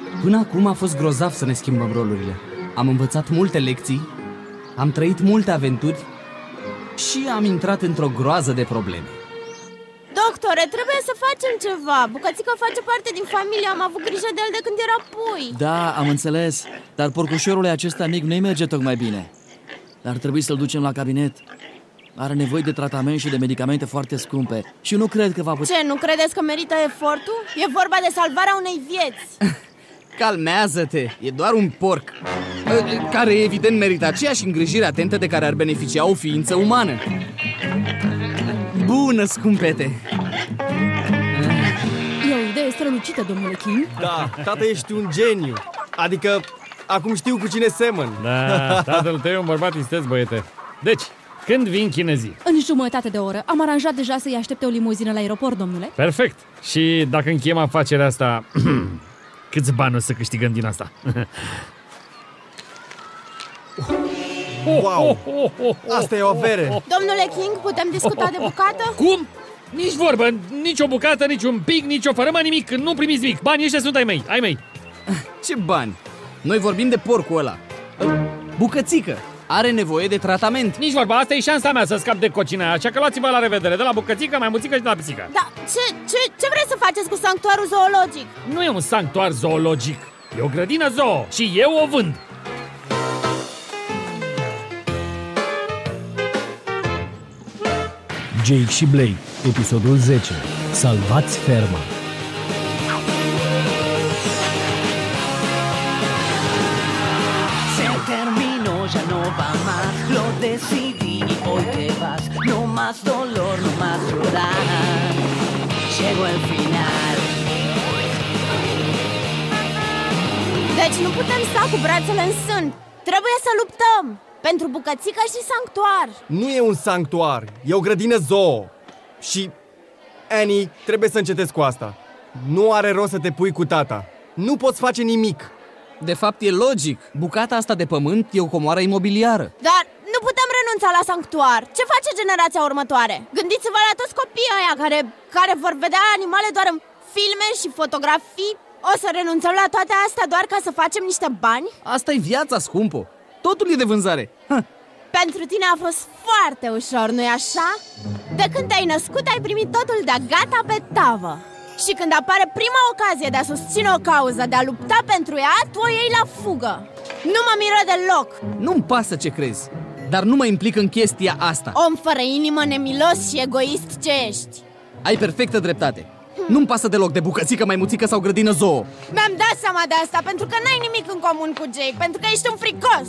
Până acum a fost grozav să ne schimbăm rolurile. Am învățat multe lecții, am trăit multe aventuri și am intrat într-o groază de probleme. Doctore, trebuie să facem ceva. Bucățica face parte din familie, am avut grijă de el de când era pui. Da, am înțeles, dar porcușorul acesta mic nu-i merge tocmai bine. Ar trebui să-l ducem la cabinet. Are nevoie de tratament și de medicamente foarte scumpe. Și nu cred că va putea... Ce, nu credeți că merită efortul? E vorba de salvarea unei vieți. Calmează-te, e doar un porc care evident merită aceeași îngrijire atentă de care ar beneficia o ființă umană. Bună, scumpete! E o idee strălucită, domnule King. Da, tată, ești un geniu. Adică, acum știu cu cine semăn. Da, tatăl tău e un bărbat isteț, băiete. Deci, când vin chinezii? În jumătate de oră. Am aranjat deja să-i aștepte o limuzină la aeroport, domnule. Perfect. Și dacă încheiem afacerea asta, câți bani o să câștigăm din asta? Wow! Asta e o avere. Domnule King, putem discuta de bucată? Cum? Nici vorbă, nici o bucată, nici un pic, nici o fărâmă, nimic. Nu primiți nimic. Banii ăștia sunt ai mei, ai mei. Ce bani? Noi vorbim de porcul ăla. Bucățică are nevoie de tratament. Nici vorba, asta e șansa mea să scap de cocina aia. Așa că luați-vă la revedere, de la bucățică, mai muțică și de la pisică. Da, ce vreți să faceți cu sanctuarul zoologic? Nu e un sanctuar zoologic, e o grădină zoo și eu o vând. Jake și Blake, episodul 10. Salvați ferma. Se terminó, ya no va más. Lo decidí y hoy te vas. No más dolor, no más llorar. Llegó el final. Deci nu putem sta cu brațele în sân. Trebuie să luptăm pentru bucățică și sanctuar. Nu e un sanctuar, e o grădină zoo. Și, Annie, trebuie să încetezi cu asta. Nu are rost să te pui cu tata. Nu poți face nimic. De fapt, e logic. Bucata asta de pământ e o comoară imobiliară. Dar nu putem renunța la sanctuar. Ce face generația următoare? Gândiți-vă la toți copiii ăia care vor vedea animale doar în filme și fotografii. O să renunțăm la toate astea doar ca să facem niște bani? Asta e viața, scumpo. Totul e de vânzare. Pentru tine a fost foarte ușor, nu-i așa? De când te-ai născut, ai primit totul de gata pe tavă. Și când apare prima ocazie de a susține o cauză, de a lupta pentru ea, tu o iei la fugă. Nu mă miră deloc. Nu-mi pasă ce crezi, dar nu mă implic în chestia asta. Om fără inimă, nemilos și egoist ce ești. Ai perfectă dreptate. Nu-mi pasă deloc de bucățică, maimuțică sau grădină zoo. Mi-am dat seama de asta, pentru că n-ai nimic în comun cu Jake, pentru că ești un fricos.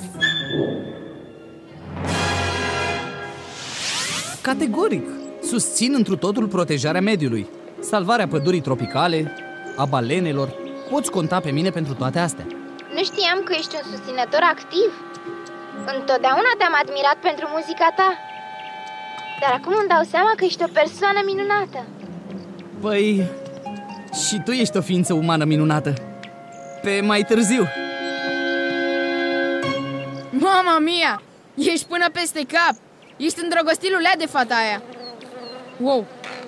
Categoric. Susțin întru totul protejarea mediului, salvarea pădurii tropicale, a balenelor. Poți conta pe mine pentru toate astea. Nu știam că ești un susținător activ. Întotdeauna te-am admirat pentru muzica ta. Dar acum îmi dau seama că ești o persoană minunată. Păi, și tu ești o ființă umană minunată. Pe mai târziu. Mama mia! Ești până peste cap! Ești îndrăgostit lulea de fata aia. Wow!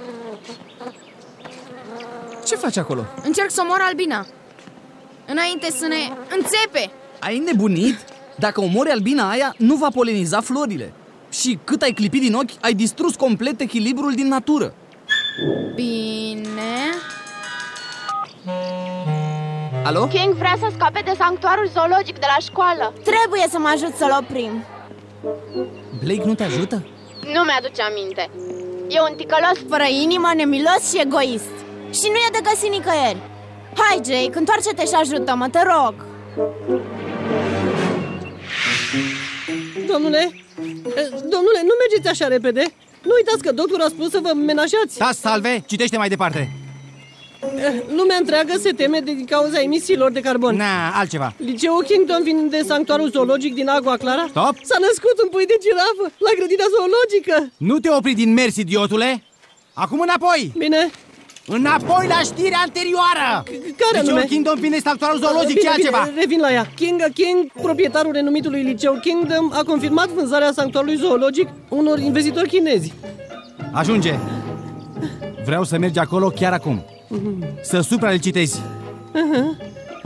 Ce faci acolo? Încerc să omor albina înainte să ne înțepe. Ai nebunit? Dacă omori albina aia, nu va poleniza florile. Și cât ai clipit din ochi, ai distrus complet echilibrul din natură. Bine. Alo? King vrea să scape de sanctuarul zoologic de la școală. Trebuie să mă ajut să-l oprim. Blake nu te ajută? Nu mi-aduce aminte. E un ticălos fără inimă, nemilos și egoist. Și nu e de găsit nicăieri. Hai, Jake, întoarce-te și ajută-mă, te rog. Domnule, nu mergeți așa repede. Nu uitați că doctorul a spus să vă menajați. Da, salve, citește mai departe. Lumea întreagă se teme din cauza emisiilor de carbon. Na, altceva. Liceul Kingdom vine de sanctuarul zoologic din Agua Clara. Stop! S-a născut un pui de girafă la grădina zoologică. Nu te opri din mers, idiotule. Acum înapoi. Bine. Înapoi la știrea anterioară. Care Liceul Kingdom vine sanctuarul zoologic, ce altceva? Revin la ea. King, proprietarul renumitului liceu Kingdom, a confirmat vânzarea sanctuarului zoologic unor investitori chinezi. Ajunge. Vreau să mergi acolo chiar acum. Să supralicitezi.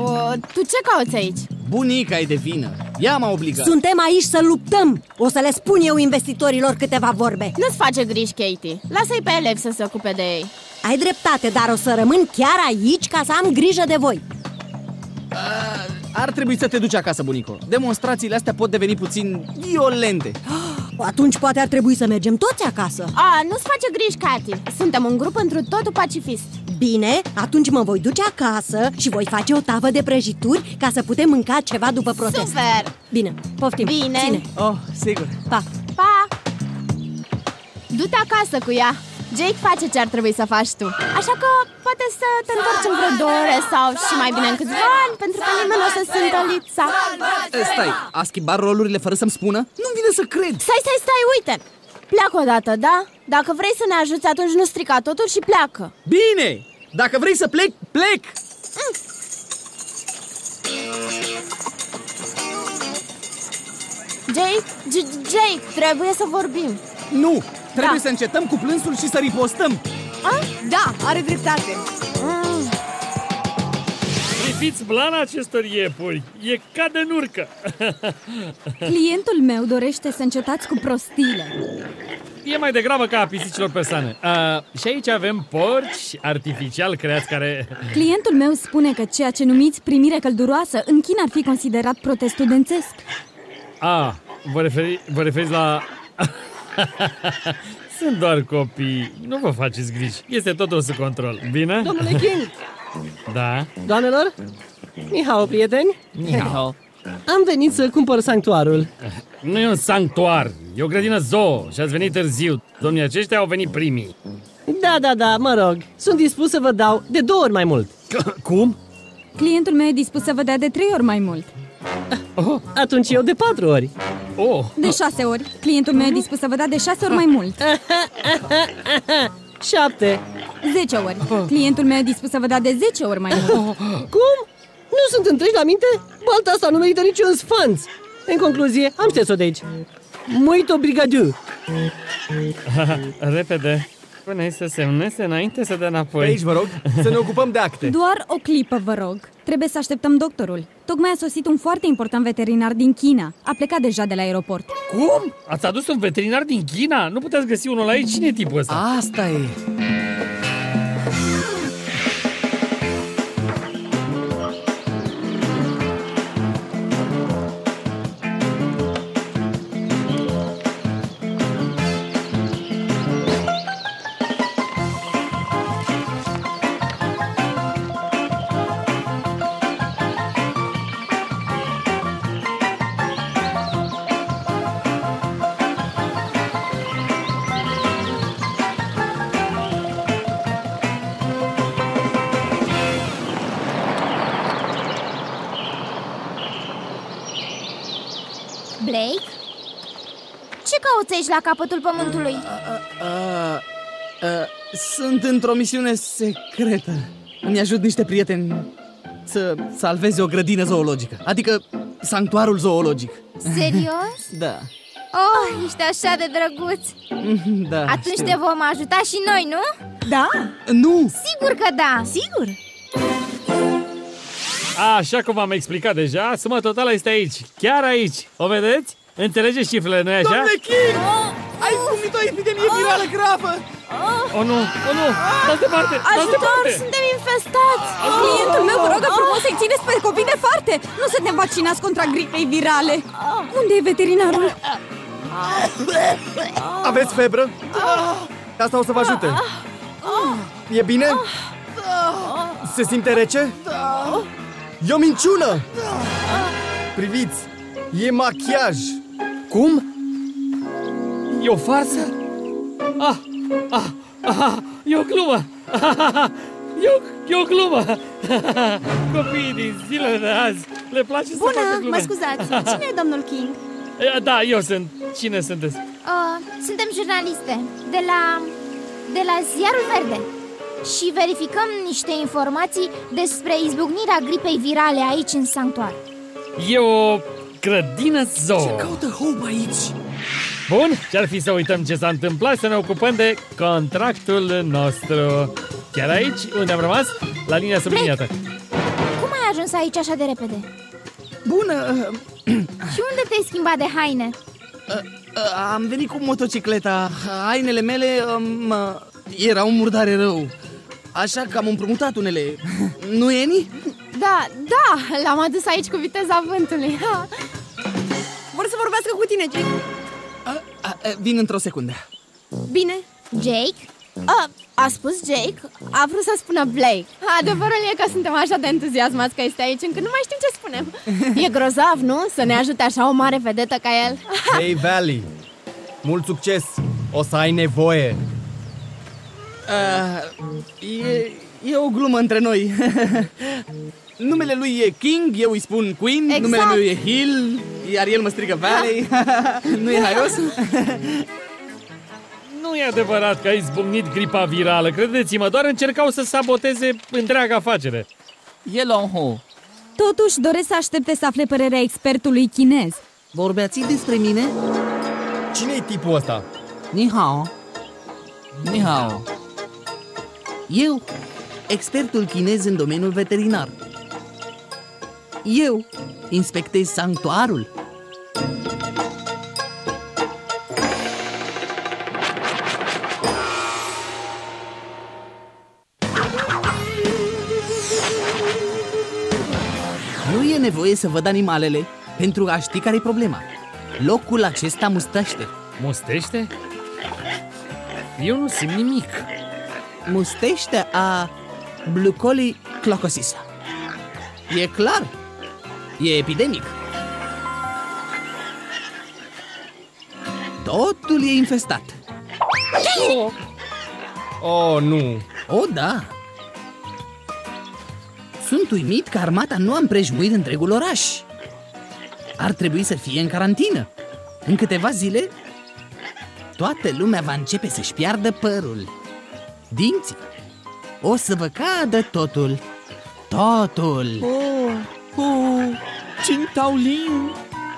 Tu ce cauți aici? Bunica e de vină. Ea m-a obligat. Suntem aici să luptăm. O să le spun eu investitorilor câteva vorbe. Nu-ți face griji, Katie. Lasă-i pe elevi să se ocupe de ei. Ai dreptate, dar o să rămân chiar aici ca să am grijă de voi. Ar trebui să te duci acasă, bunico. Demonstrațiile astea pot deveni puțin violente. Atunci poate ar trebui să mergem toți acasă. Nu-ți face griji, Katie. Suntem un grup întru totul pacifist. Bine, atunci mă voi duce acasă și voi face o tavă de prăjituri ca să putem mânca ceva după protest. Super! Bine, poftim. Bine. Ține. Oh, sigur. Pa. Pa! Du-te acasă cu ea. Jake face ce ar trebui să faci tu. Așa că poate să te întorci în vreo 2 ore sau și mai bine în câțiva ani, pentru că nimeni nu o să simtă lipsa. Stai, a schimbat rolurile fără să-mi spună? Nu-mi vine să cred. Stai, uite! Pleacă odată, da? Dacă vrei să ne ajuți, atunci nu strica totul și pleacă. Bine! Dacă vrei să plec, plec! Jake, trebuie să vorbim. Nu! Trebuie să încetăm cu plânsul și să ripostăm. Da, are dreptate. Priviți blana acestor iepuri. E ca de nurcă. Clientul meu dorește să încetați cu prostiile. E mai degrabă ca a pisicilor persane. Și aici avem porci artificial creați care... Clientul meu spune că ceea ce numiți primire călduroasă în China ar fi considerat protest studențesc. Vă referiți la... Sunt doar copii. Nu vă faceți griji. Este totul sub control. Bine? Domnule King! Da? Doamnelor? Nihao, prieteni! Nihao. Am venit să cumpăr sanctuarul. Nu e un sanctuar, e o grădină zoo și ați venit târziu. Domnii aceștia au venit primii. Da, mă rog. Sunt dispus să vă dau de 2 ori mai mult. Cum? Clientul meu e dispus să vă dea de 3 ori mai mult. Atunci eu de 4 ori. De 6 ori. Clientul meu e dispus să vă dea de 6 ori mai mult. 7. 10 ori. Clientul meu e dispus să vă dea de 10 ori mai mult. Cum? Nu sunt întregi la minte? Balta asta nu merită niciun sfanț. În concluzie, am șters-o de aici. Muito obrigado. Repede. Pune-i să semneze înainte să dea înapoi. Aici, vă rog, să ne ocupăm de acte. Doar o clipă, vă rog. Trebuie să așteptăm doctorul. Tocmai a sosit un foarte important veterinar din China. A plecat deja de la aeroport. Cum? Ați adus un veterinar din China? Nu puteți găsi unul aici? Cine e tipul ăsta? Asta e. Blake? Ce cauți aici la capătul pământului? Sunt într-o misiune secretă. Îmi ajut niște prieteni să salveze o grădină zoologică. Adică sanctuarul zoologic. Serios? Da. Oh, ești așa de drăguț. Da. Atunci știu. te vom ajuta și noi, nu? Da? Nu! Sigur că da. Sigur. Așa cum am explicat deja, suma totală este aici. Chiar aici. O vedeți? Înțelegeți cifrele, nu-i așa? Doamne King! Ai izbucnit o epidemie virală gravă! Oh, nu! Oh, nu! Dați departe! Ajutor, suntem infestați! Clientul meu vă rogă frumos să-i țineți pe copii departe! Nu suntem vaccinați contra gripei virale! Unde e veterinarul? Aveți febră? Asta o să vă ajute. E bine? Se simte rece? E o minciună! Priviți! E machiaj! Cum? E o farsă? E o glumă! E o glumă! Copiii din zilele de azi le place să facă glume. Bună, mă scuzați, cine e domnul King? Da, eu sunt. Cine sunteți? Suntem jurnaliste de la Ziarul Verde și verificăm niște informații despre izbucnirea gripei virale aici în sanctuar. E o grădină zoo. Ce caută Hope aici? Bun, ce-ar fi să uităm ce s-a întâmplat, să ne ocupăm de contractul nostru. Chiar aici, unde am rămas, la linia subliniată. Cum ai ajuns aici așa de repede? Bună! Și unde te-ai schimbat de haine? Am venit cu motocicleta. Hainele mele erau murdare rău. Așa că am împrumutat unele. Nu, Eni? Da, l-am adus aici cu viteza vântului. Vor să vorbească cu tine, Jake. Vin într-o secundă. Bine. Jake? A spus Jake, a vrut să spună Blake. Adevărul e că suntem așa de entuziasmați că este aici încât nu mai știm ce spunem. E grozav, nu? Să ne ajute așa o mare vedetă ca el. Hei, Valley! Mult succes! O să ai nevoie! E o glumă între noi. Numele lui e King, eu îi spun Queen. Exact. Numele meu e Hill, iar el mă strigă Valley. Nu e haios? Nu e adevărat că ai izbucnit gripa virală, credeți-mă, doar încercau să saboteze întreaga afacere. E Lonho. Totuși doresc să aștepte să afle părerea expertului chinez. Vorbeați despre mine? Cine e tipul ăsta? Ni hao. Ni hao. Eu, expertul chinez în domeniul veterinar. Eu inspectez sanctuarul. Nu e nevoie să văd animalele pentru a ști care e problema. Locul acesta mustește. Mustește? Eu nu simt nimic. Mustește a Blucoli clocosis. E clar. E epidemic. Totul e infestat. Oh, nu. Oh, da. Sunt uimit că armata nu a împrejmuit întregul oraș. Ar trebui să fie în carantină. În câteva zile, toată lumea va începe să-și piardă părul, dinții. O să vă cadă totul. Totul. Cintaulin.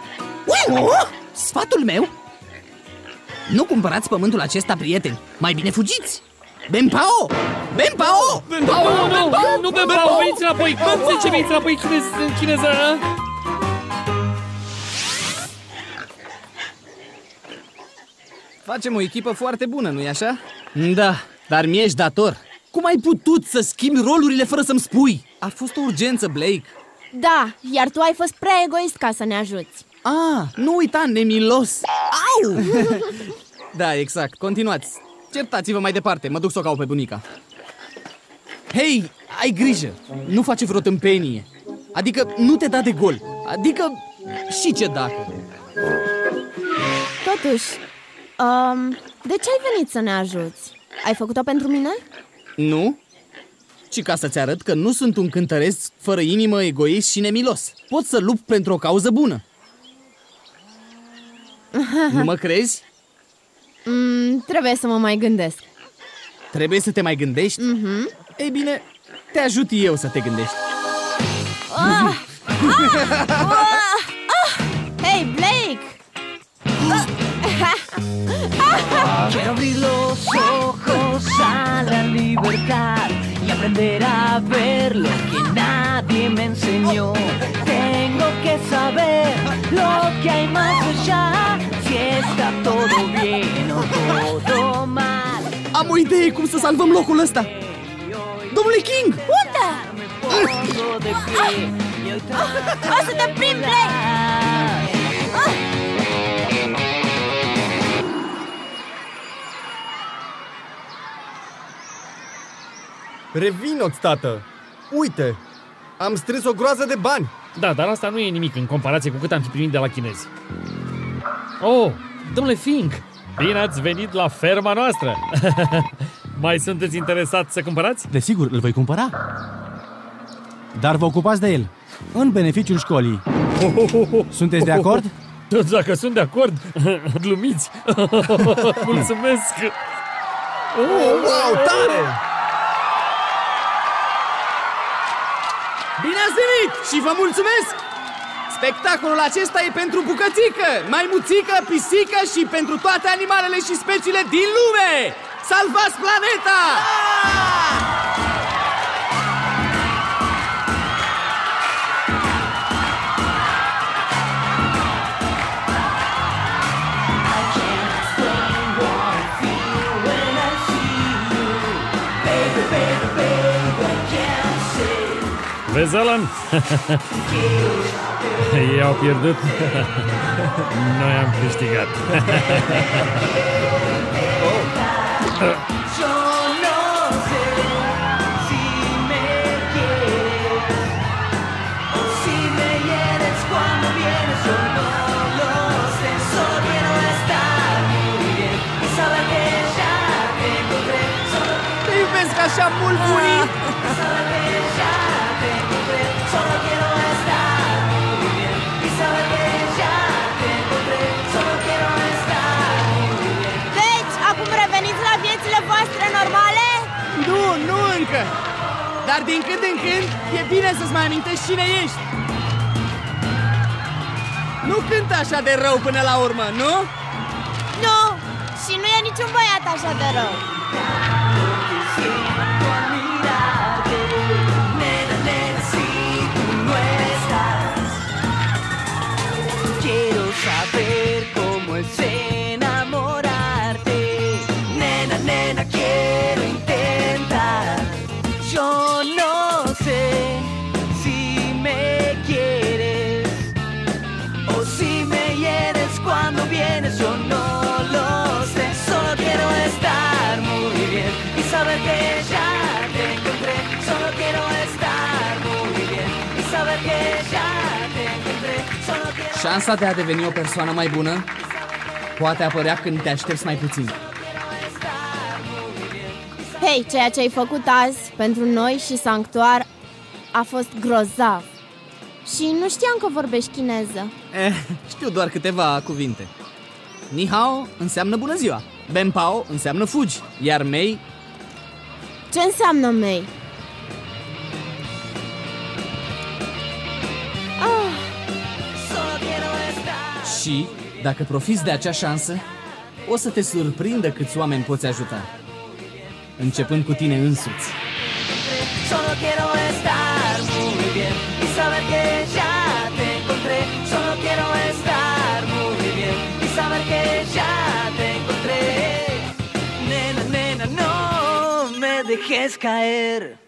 Sfatul meu? Nu cumpărați pământul acesta, prieteni. Mai bine fugiți. Benpao! Benpao! Nu, Benpao, veniți înapoi! Cum zice, veniți înapoi în chineză? Facem o echipă foarte bună, nu-i așa? Da, dar mi-ești dator. Cum ai putut să schimbi rolurile fără să-mi spui? A fost o urgență, Blake. Da, iar tu ai fost prea egoist ca să ne ajuți. Nu uita, nemilos. Au! Da, exact, continuați. Certați-vă mai departe, mă duc să o caut pe bunica. Hei, ai grijă, nu face vreo tâmpenie. Adică nu te da de gol. Adică și ce dacă. Totuși, de ce ai venit să ne ajuți? Ai făcut-o pentru mine? Nu, ci ca să-ți arăt că nu sunt un cântăresc fără inimă, egoist și nemilos. Pot să lupt pentru o cauză bună. Nu mă crezi? Trebuie să mă mai gândesc. Trebuie să te mai gândești? Ei bine, te ajut eu să te gândești. Hei, Blake! Quiero abrir los ojos a la libertad y aprender a ver lo que nadie me enseñó. Tengo que saber lo que hay más allá, si está todo bien o todo mal. Am o idee cum să salvăm locul ăsta. Domnule King! Unde? O să te prind, Blake! Revino-ți, tată! Uite, am strâns o groază de bani! Da, dar asta nu e nimic în comparație cu cât am fi primit de la chinezi. Oh, domnule Fink, bine ați venit la ferma noastră! Mai sunteți interesați să cumpărați? Desigur, îl voi cumpăra. Dar vă ocupați de el, în beneficiul școlii. Sunteți de acord? Dacă sunt de acord, glumiți! Mulțumesc! Wow, tare! Bine ați venit și vă mulțumesc! Spectacolul acesta e pentru bucățică, maimuțică, pisică și pentru toate animalele și speciile din lume! Salvați planeta! Vezi, Alan? Ei au pierdut. Noi am câștigat. Te iubesc așa mult, bunii! Deci, acum reveniți la viețile voastre normale? Nu încă! Dar din când în când e bine să-ți mai amintești cine ești. Nu cântă așa de rău până la urmă, nu? Nu! Și nu e niciun băiat așa de rău. Quiero saber cómo es enamorarte. Nena, nena, quiero intentar. Yo no sé si me quieres o si me hieres cuando vienes. Yo no lo sé, solo quiero estar muy bien y saber que ya te encontré. Solo quiero estar muy bien y saber que ya te encontré. Solo quiero. Șansa de a deveni o persoană mai bună poate apărea când te aștepți mai puțin. Hei, ceea ce ai făcut azi pentru noi și Sanctuar a fost grozav. Și nu știam că vorbești chineză. Știu doar câteva cuvinte. Ni hao înseamnă bună ziua, Ben Pao înseamnă fugi, iar Mei... Ce înseamnă Mei? Și, dacă profiți de acea șansă, o să te surprindă câți oameni poți ajuta. Începând cu tine însuți. Solo quiero estar muy bien y saber que ya te encontré. Solo quiero estar muy bien y saber que ya te encontré. Nena, nena, no me dejes caer.